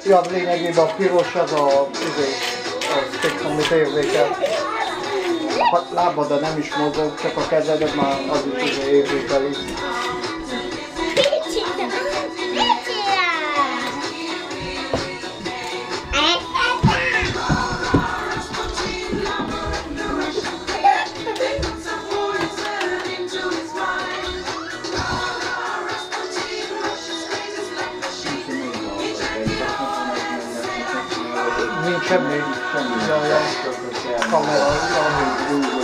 Ja, lényegében a piros az a amit érzékel. A lábad nem is mozog, csak a kezedet már az is érzékeli. Nincs semmi. Kamera,